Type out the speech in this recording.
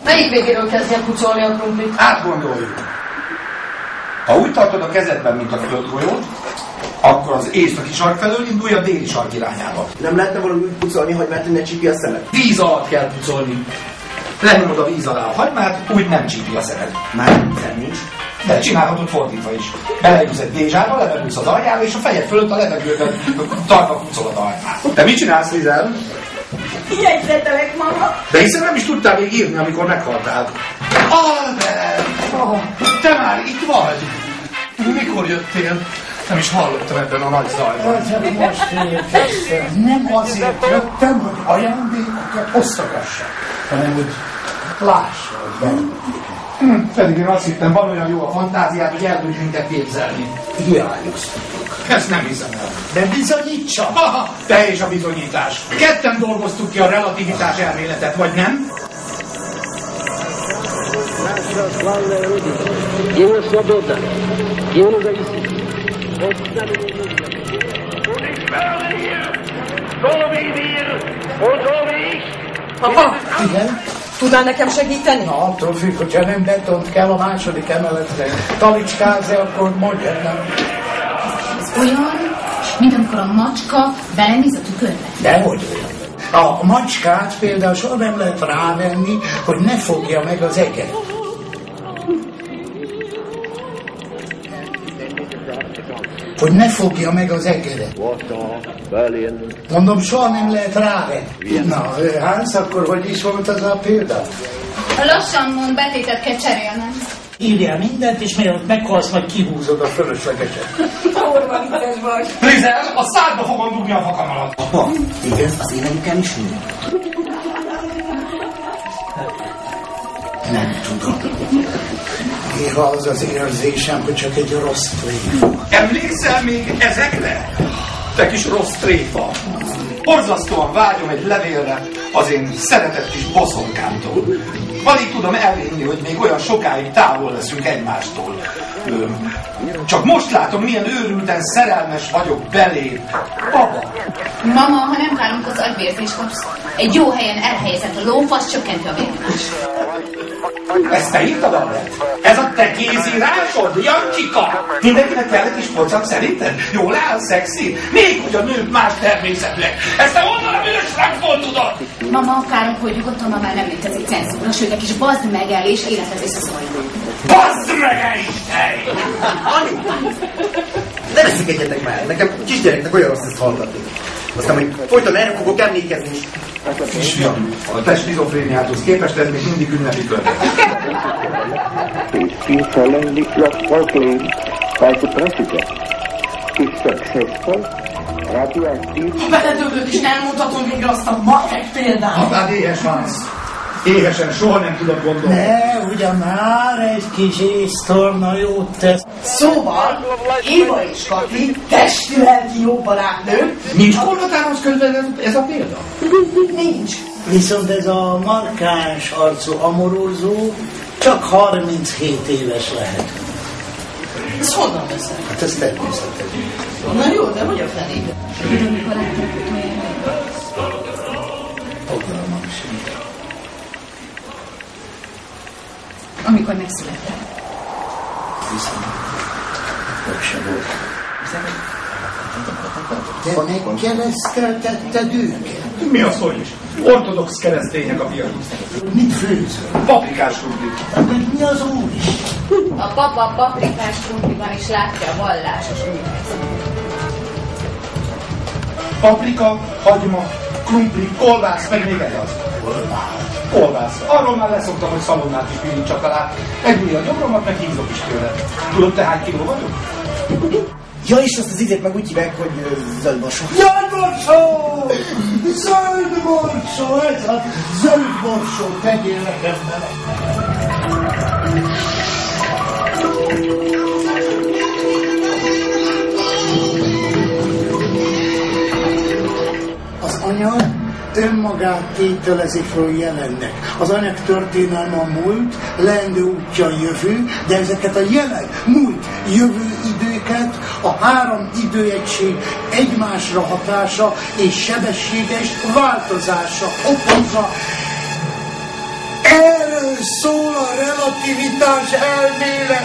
Melyik végéről kezdjen pucolni a krumplit? Átgondoljuk. Ha úgy tartod a kezedben, mint a földgolyót, akkor az északi sark felől indulj a déli sark irányába. Nem lehetne valami úgy pucolni, hogy mert ne csípi a szemed? Víz alatt kell pucolni. Lenyomod a víz alá a hagymát, úgy nem csípi a szemed. Már nem nincs. De csinálhatod fordítva is. Beleülsz egy dézsába, levegülsz az aljára, és a fejed fölött a levegőben tartva pucolod a hagymát. Te mit csinálsz, Lizel? Jegyzetelek, mama. De hiszen nem is tudtál még írni, amikor meghaltál. Albert! Te már itt vagy! Mikor jöttél? Nem is hallottam ebben a nagy zajban. Most érkeztem. Nem azért jöttem, hogy ajándékokat osztogassak, hanem hogy lássa, hogy bennünket. Pedig én azt hittem, van olyan jó a fantáziát, hogy el tudj minket képzelni. Hiányoztatok. Ezt nem hiszem el. De bizonyítsa! Aha, te és a bizonyítás. Ketten dolgoztuk ki a relativitás elméletet, vagy nem? Papa, Igen? tudnál nekem segíteni? Na, attól függ, hogyha nem betont kell a második emeletre talicskázni, akkor mondjad nem. Ez olyan, mint amikor a macska belenéz a tükörbe. Dehogy olyan. A macskát például soha nem lehet rávenni, hogy ne fogja meg az eget. Hogy ne fogja meg az egedet. Mondom, soha nem lehet rávenni. Na, Hans, akkor hogy is volt az a példa? Lassan mond, betétet kell cserélnem. Írjál mindent, és mielőtt meghalsz, majd kihúzod a fölöslegeset. Orva vicces vagy. Lizel, a szádba fogom dugni a fakamarat. Apa, igen, az én anyukám is nő. Nem tudom. Néha az az érzésem, hogy csak egy rossz tréfa. Emlékszel még ezekre? Te kis rossz tréfa. Borzasztóan vágyom egy levélre az én szeretett kis boszorkámtól. Alig tudom elhinni, hogy még olyan sokáig távol leszünk egymástól. Csak most látom, milyen őrülten szerelmes vagyok beléd. Baba! Mama, ha nem káromkodsz, agyvérzést kapsz. Egy jó helyen elhelyezett a lófasz csökkenti a vérnyomás. Ezt te írtad, Albert? Ez a te kézírásod? Jancsika! Mindenkinek kell egy kis pocak szerinted? Jól áll, szexi? Még hogy a nők más természetűek. Ezt te honnan a bűnös frankból tudod? Mama, káromkodj nyugodtan, ma már nem létezik cenzúra, sőt, egy kis bazd meg el és élethez visszaszóljon. Bazd meg el is, te! Anyu! Ne veszikedjetek már! Nekem kisgyereknek olyan rossz ezt hallgatni. Aztán, hogy folyton erre fogok emlékezni is. Kisfiam, a te skizofréniáthoz képest ez még mindig ünnepi körbe. Is still solemnly proclaimed by the President. If successful, radioactive... Ha beledöglök és nem mutatom végre azt a matek példát. Hát éhes Hans. Éhesen soha nem tudod gondolni. Ne, ugyan már egy kis észtorna jót tesz. Szóval, Éva és Kati testületi jó barátnők. Nincs korlatárhoz közben ez a példa? Nincs. Viszont ez a markáns arcú amorózó csak 37 éves lehet. Ez honnan veszed? Hát ez természetes. Na jó, de hogy a fenébe? Tudom, mikor láttam utoljára. Fogalmam sincs. Amikor megszülettem. Viszont ott sem volt. De megkereszteltetted őket? Mi az, hogy is? Ortodox keresztények a fiaik. Mit főzöl? Paprikás krumplit. Mi az úr is? A papa paprikás krumpliban is látja a vallásos művészet. Paprika, hagyma, krumpli, kolbász, meg még egy az. Kolbász. Arról már leszoktam, hogy szalonnát is pirítsak alá. Megülni a gyomromat, meg hízok is tőle. Tudod te hány kiló vagyok? Ja, és azt az ízét meg úgy hívják, hogy zöldborsó. Zöldborsó! Zöldborsó! Ez a zöldborsó, tegyél nekem bele! Az anya önmagát tételezi föl jelennek. Az anyag történelme a múlt, leendő útja a jövő, de ezeket a jelen, múlt, jövő időket a három időegység egymásra hatása és sebességes változása okozza. Erről szól a relativitás elmélet.